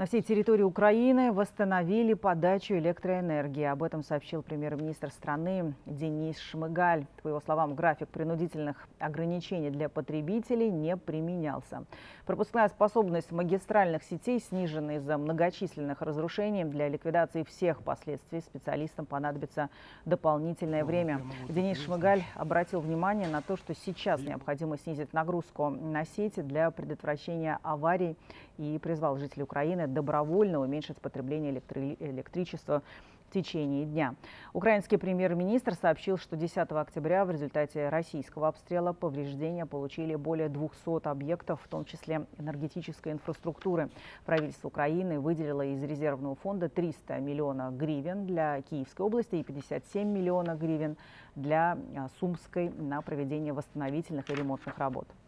На всей территории Украины восстановили подачу электроэнергии. Об этом сообщил премьер-министр страны Денис Шмыгаль. По его словам, график принудительных ограничений для потребителей не применялся. Пропускная способность магистральных сетей снижена из-за многочисленных разрушений. Для ликвидации всех последствий специалистам понадобится дополнительное время. Денис Шмыгаль обратил внимание на то, что сейчас необходимо снизить нагрузку на сети для предотвращения аварий и призвал жителей Украины добровольно уменьшить потребление электричества в течение дня. Украинский премьер-министр сообщил, что 10 октября в результате российского обстрела повреждения получили более 200 объектов, в том числе энергетической инфраструктуры. Правительство Украины выделило из резервного фонда 300 миллионов гривен для Киевской области и 57 миллионов гривен для Сумской на проведение восстановительных и ремонтных работ.